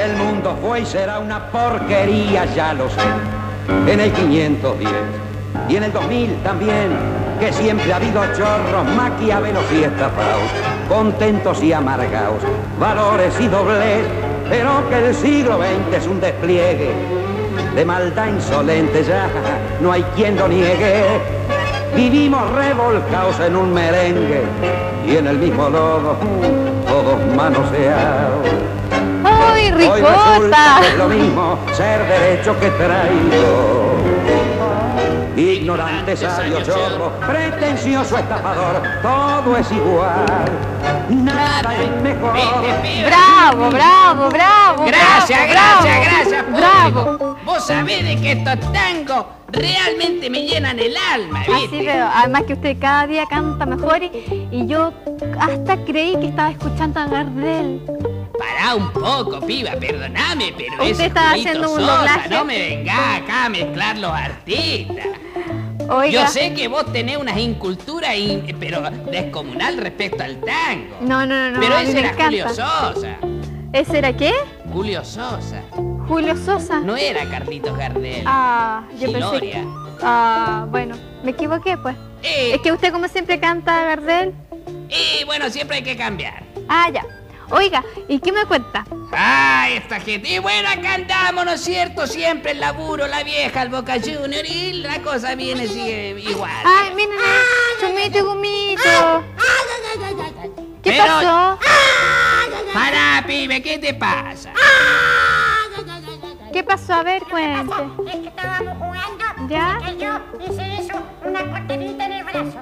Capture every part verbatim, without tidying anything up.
El mundo fue y será una porquería, ya lo sé. En el quinientos diez y en el dos mil también, que siempre ha habido chorros, maquiavelos y estafaos, contentos y amargaos, valores y doblez, pero que el siglo veinte es un despliegue de maldad insolente, ya no hay quien lo niegue. Vivimos revolcados en un merengue y en el mismo lodo, todos manoseados. ¡Ay, Ricota! Hoy resulta que es lo mismo ser derecho que traidor. Ignorante, sabio, chorro, pretencioso, estafador, todo es igual, nada es mejor. ¡Bravo, bravo, bravo! Gracias, bravo, gracias, gracias, ¡Bravo! público. Vos sabés de que estos tangos realmente me llenan el alma, ¿viste? Así veo, además que usted cada día canta mejor y, y yo hasta creí que estaba escuchando a Gardel. Pará un poco, piba, perdoname, pero Usted ese está Julito haciendo un Sosa, doblaje. no me venga acá a mezclar los artistas. Oiga. Yo sé que vos tenés una incultura, in- pero descomunal respecto al tango. No, no, no, no. Pero a mí ese me era encanta. Julio Sosa. ¿Ese era qué? Julio Sosa. Julio Sosa. No era Carlitos Gardel. Ah, yo pensé. Giloria. Ah, bueno, me equivoqué pues. Eh, Es que usted como siempre canta Gardel. Y bueno, siempre hay que cambiar. Ah, ya. Oiga, ¿y qué me cuenta? ¡Ay, esta gente! Y bueno, acá andamos, ¿no es cierto? Siempre el laburo, la vieja, el Boca Junior y la cosa viene sigue igual. Ay, miren, chumito y gumito. ¿Qué Pero- pasó? Pará, pibe, ¿qué te pasa? ¿Qué pasó? A ver, cuente. Es que estábamos jugando ¿Ya? y que yo hice eso, una cortadita en el brazo.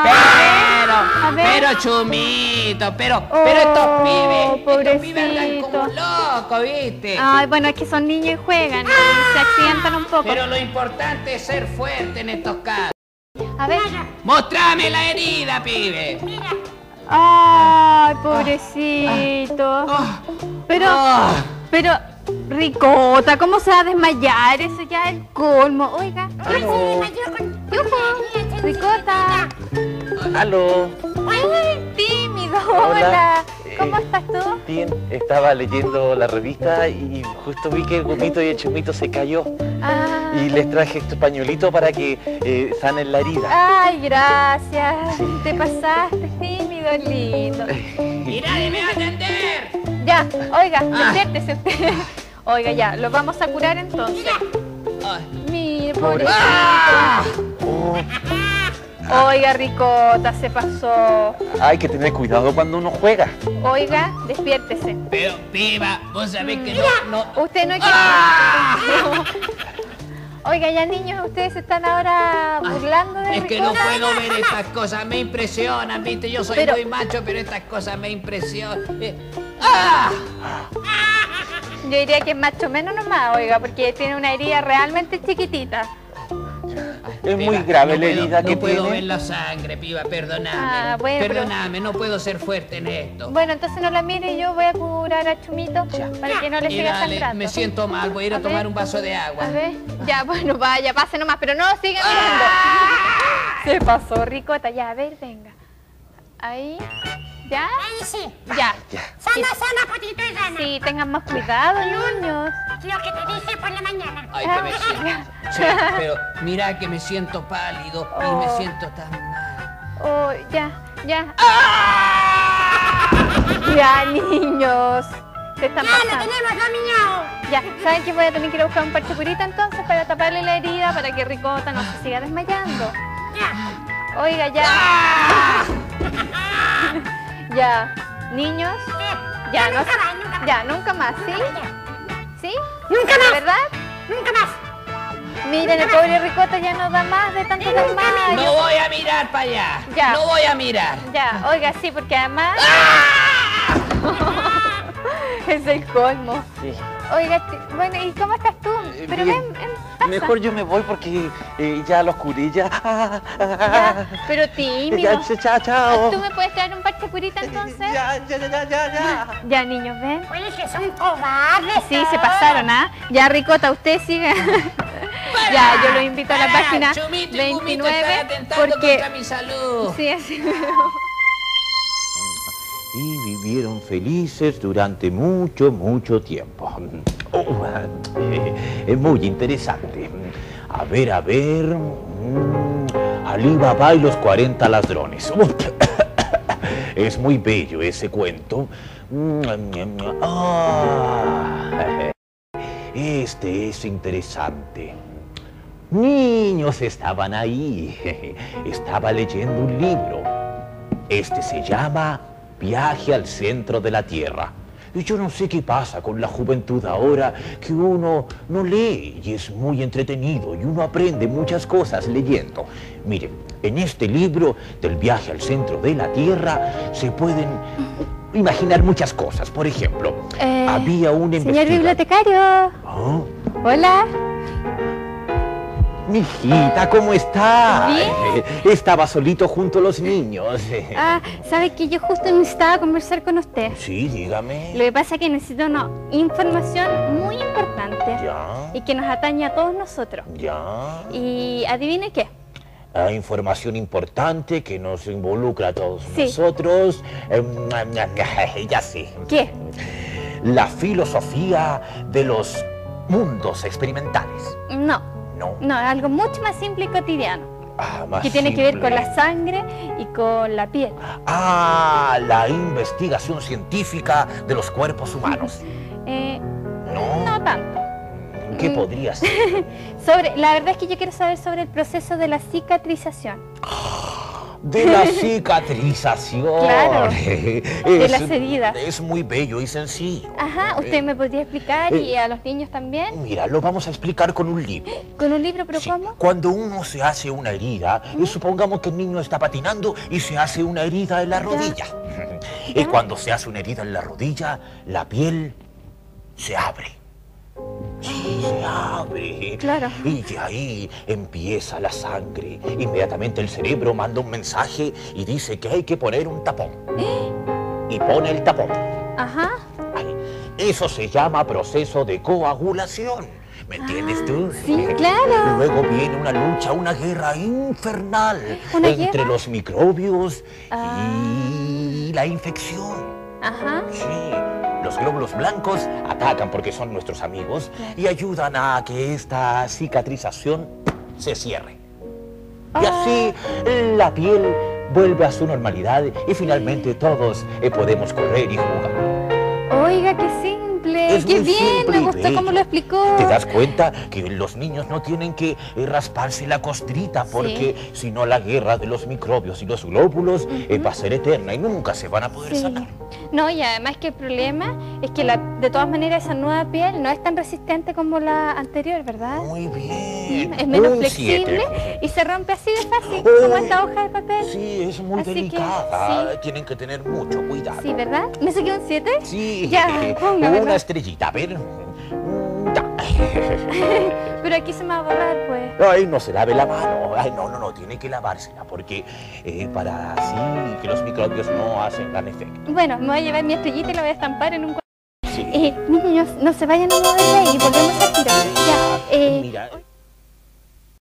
Ah, a Pero, ver. pero chumito, pero, Oh, pero estos pibes, estos pibes andan pobrecito. como locos, ¿viste? Ay, bueno, es que son niños y juegan y se accidentan un poco. Pero lo importante es ser fuerte en estos casos. A ver. ¡Mostrame la herida, pibe! Mira, Ay, pobrecito. Ah, Pero, ah. pero, Ricota, ¿cómo se va a desmayar? Eso ya es el colmo. Oiga. ay, se desmayó con... Yujú, Ricota. Aló. Ay, tímido. Hola. Hola. Eh, ¿Cómo estás tú? Bien, estaba leyendo la revista y justo vi que el gomito y el chumito se cayó. Ah. Y les traje este pañuelito para que eh, sanen la herida. Ay, gracias. Te pasaste, tímido, lindo. ¡Y nadie me va a atender! Ya, oiga, Ah. despiértese usted. Oiga, ya, lo vamos a curar entonces. Ay. Mire, Pobre. pobrecito. ¡Ah! Oh, Oiga, Ricota, se pasó. hay que tener cuidado cuando uno juega. Oiga, despiértese. Pero, piba, vos sabés que no... no... Usted no quiere... ¡Ah! Oiga, ya niños, ustedes se están ahora burlando de Es que no Ricota. puedo ver estas cosas, me impresionan, viste, yo soy Pero- muy macho, pero estas cosas me impresionan. Eh, ¡Ah! Yo diría que es macho menos nomás, oiga, porque tiene una herida realmente chiquitita. Es Piba, muy grave no la puedo- herida que No puedo tiene. ver la sangre, piba, perdóname. Ah, bueno, pero- perdóname, no puedo ser fuerte en esto. Bueno, entonces no la mire, yo voy a curar a Chumito para que no le Y siga dale, sangrando. me siento mal, voy a ir a, A ver. tomar un vaso de agua. A ver, ya, bueno, vaya, pase nomás, pero no siga mirando. Se pasó, Ricota, ya, a ver, venga. Ahí, ¿ya? ahí sí. Ya. Sana, sana, potito y sana. Sí, tengan más cuidado, niños. Lo que te dije por la mañana. Ay, que me siento. Sí, pero mira que me siento pálido y me Oh. siento tan mal. Oh, ya, ya. Ya, niños. Se están Ya lo pasando. tenemos dominado. Ya, ¿saben que voy a tener que ir a buscar un parche curita entonces para taparle la herida para que Ricota no se siga desmayando? Ya. Oiga, ya. Ya, niños. Ya, no, Nunca más, nunca más. ya, nunca más, ¿sí? ¿Sí? Nunca ¿De más. verdad? Nunca más. Miren, el pobre Ricota ya no da más de tanto desmayo. No voy a mirar para allá. Ya. No voy a mirar. Ya, oiga, sí, porque además... Es el colmo. Sí. Oiga, ti- bueno, ¿y cómo estás tú? Eh, Pero bien. ven, ven, pasa. Mejor yo me voy porque eh, ya los curé ya. Ah, ah, Ya, ah. pero tímido. Ya, cha- cha- chao. ¿Tú me puedes traer un parche curita entonces? Ya, ya, ya, ya, ya, ya. Ya, niños, ven. Oye, que son cobardes. Sí, se pasaron, ¿ah? Ya, Ricota, usted siga. Ya, yo lo invito a la Pará, página Chumito y Gumito veintinueve están atentando porque... contra mi salud. Sí, así. Y mi vivieron felices durante mucho, mucho tiempo. Oh, eh, muy interesante. A ver, a ver... Mm, Alí Baba y los cuarenta ladrones. Es muy bello ese cuento. Ah, este es interesante. Niños estaban ahí. Estaba leyendo un libro. Este se llama Viaje al centro de la Tierra. Y yo no sé qué pasa con la juventud ahora, que uno no lee y es muy entretenido y uno aprende muchas cosas leyendo. Miren, en este libro del viaje al centro de la Tierra se pueden imaginar muchas cosas. Por ejemplo, eh, había un investigador... Señor bibliotecario. ¿Oh? Hola. Mijita, ¿cómo está? Bien. Estaba solito junto a los niños. Ah, ¿sabe que yo justo necesitaba conversar con usted? Sí, dígame. Lo que pasa es que necesito una información muy importante. Ya. Y que nos atañe a todos nosotros. Ya. Y adivine qué. Ah, información importante que nos involucra a todos sí. nosotros. Ya sé. ¿Qué? La filosofía de los mundos experimentales. No. No. No, es algo mucho más simple y cotidiano. Ah, más que tiene simple. que ver con la sangre y con la piel. Ah, la investigación científica de los cuerpos humanos. eh, no. No tanto. ¿Qué podría ser? sobre, la verdad es que yo quiero saber sobre el proceso de la cicatrización. De la cicatrización. Claro, es, de las heridas. Es muy bello y sencillo. Ajá, ¿usted eh, me podría explicar eh, y a los niños también? Mira, lo vamos a explicar con un libro. ¿Con un libro? ¿Pero sí. cómo? Cuando uno se hace una herida, ¿Mm? supongamos que el niño está patinando y se hace una herida en la rodilla. Y cuando se hace una herida en la rodilla, la piel se abre. Sí, se abre. Claro. Y de ahí empieza la sangre. Inmediatamente el cerebro manda un mensaje y dice que hay que poner un tapón. ¿Eh? Y pone el tapón. Ajá. Ay, eso se llama proceso de coagulación. ¿Me entiendes ah, tú? Sí, claro. Luego viene una lucha, una guerra infernal ¿Una entre guerra? los microbios ah. y la infección. Ajá. Sí. Los glóbulos blancos atacan porque son nuestros amigos claro. y ayudan a que esta cicatrización se cierre. Oh. Y así la piel vuelve a su normalidad y finalmente todos eh, podemos correr y jugar. Oiga, qué simple. Es qué muy bien, simple me gustó bello. Cómo lo explicó. ¿Te das cuenta que los niños no tienen que eh, rasparse la costrita? Porque sí. si no la guerra de los microbios y los glóbulos uh-huh. eh, va a ser eterna y nunca se van a poder sí. sacar. No, y además que el problema es que la, de todas maneras esa nueva piel no es tan resistente como la anterior, ¿verdad? Muy bien. Es menos Un flexible siete. y se rompe así de fácil, oh, como esta hoja de papel. Sí, es muy así delicada. Que, sí. Tienen que tener mucho cuidado. Sí, ¿verdad? ¿Me saqué un siete? Sí. Ya, ponga, una ¿verdad? estrellita, a ver. Ya. Pero aquí se me va a borrar, pues. Ay, no se lave la mano. Ay, no, no, no, tiene que lavársela porque eh, para así que los microbios no hacen gran efecto. Bueno, me voy a llevar mi estrellita y la voy a estampar en un cuadro. Sí. Eh, niños, no se vayan a mover de ahí, volvemos a tirar. Ya, eh... Mira.